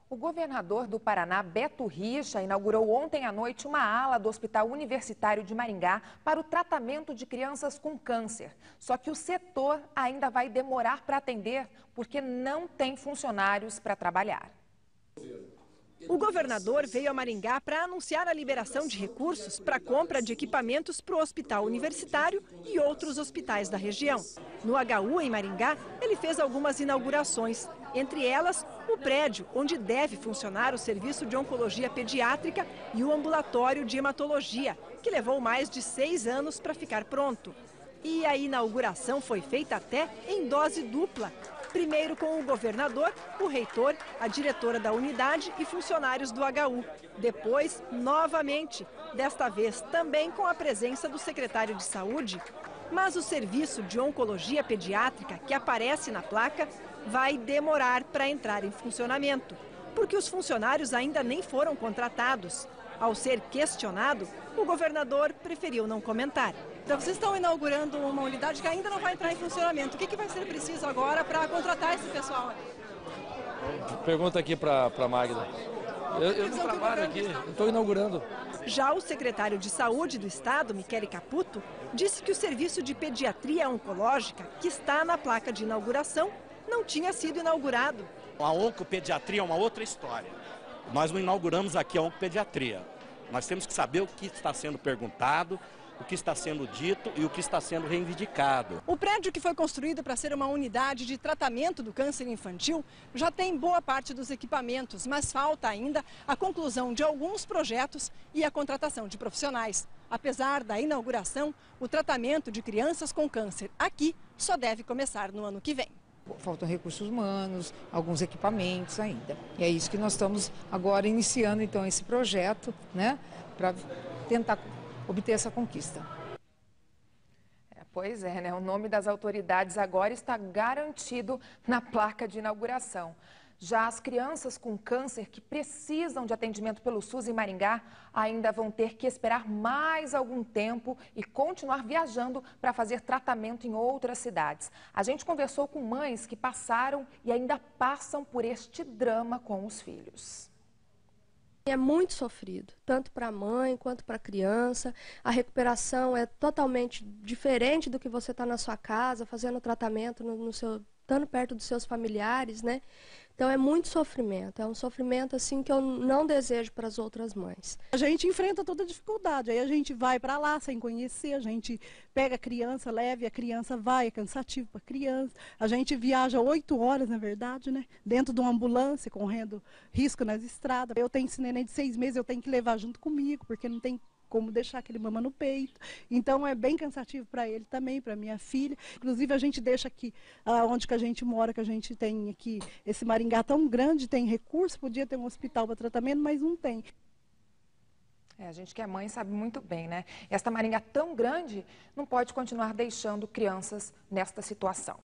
O governador do Paraná, Beto Richa, inaugurou ontem à noite uma ala do Hospital Universitário de Maringá para o tratamento de crianças com câncer. Só que o setor ainda vai demorar para atender porque não tem funcionários para trabalhar. O governador veio a Maringá para anunciar a liberação de recursos para a compra de equipamentos para o Hospital Universitário e outros hospitais da região. No HU, em Maringá, ele fez algumas inaugurações, entre elas o prédio onde deve funcionar o Serviço de Oncologia Pediátrica e o Ambulatório de Hematologia, que levou mais de 6 anos para ficar pronto. E a inauguração foi feita até em dose dupla. Primeiro com o governador, o reitor, a diretora da unidade e funcionários do HU. Depois, novamente, desta vez também com a presença do secretário de Saúde. Mas o serviço de oncologia pediátrica, que aparece na placa, vai demorar para entrar em funcionamento, porque os funcionários ainda nem foram contratados. Ao ser questionado, o governador preferiu não comentar. Então, vocês estão inaugurando uma unidade que ainda não vai entrar em funcionamento. O que vai ser preciso agora para contratar esse pessoal? Pergunta aqui para a Magda. Eu não trabalho aqui, eu estou inaugurando. Já o secretário de Saúde do Estado, Michele Caputo, disse que o serviço de pediatria oncológica, que está na placa de inauguração, não tinha sido inaugurado. A oncopediatria é uma outra história. Nós não inauguramos aqui a oncopediatria. Nós temos que saber o que está sendo perguntado, o que está sendo dito e o que está sendo reivindicado. O prédio que foi construído para ser uma unidade de tratamento do câncer infantil já tem boa parte dos equipamentos, mas falta ainda a conclusão de alguns projetos e a contratação de profissionais. Apesar da inauguração, o tratamento de crianças com câncer aqui só deve começar no ano que vem. Faltam recursos humanos, alguns equipamentos ainda. E é isso que nós estamos agora iniciando então esse projeto, né, para tentar obter essa conquista. Pois é, né? O nome das autoridades agora está garantido na placa de inauguração. Já as crianças com câncer que precisam de atendimento pelo SUS em Maringá ainda vão ter que esperar mais algum tempo e continuar viajando para fazer tratamento em outras cidades. A gente conversou com mães que passaram e ainda passam por este drama com os filhos. É muito sofrido, tanto para a mãe quanto para a criança. A recuperação é totalmente diferente do que você está na sua casa, fazendo tratamento estando perto dos seus familiares, né? Então é muito sofrimento, é um sofrimento assim que eu não desejo para as outras mães. A gente enfrenta toda a dificuldade, aí a gente vai para lá sem conhecer, a gente pega a criança, leva e a criança vai, é cansativo para a criança. A gente viaja 8 horas, na verdade, né? Dentro de uma ambulância, correndo risco nas estradas. Eu tenho esse neném de 6 meses, eu tenho que levar junto comigo, porque não tem como deixar aquele mama no peito. Então é bem cansativo para ele também, para minha filha. Inclusive a gente deixa aqui, onde que a gente mora, que a gente tem aqui, esse Maringá tão grande, tem recurso, podia ter um hospital para tratamento, mas não tem. A gente que é mãe sabe muito bem, né? Esta Maringá tão grande não pode continuar deixando crianças nesta situação.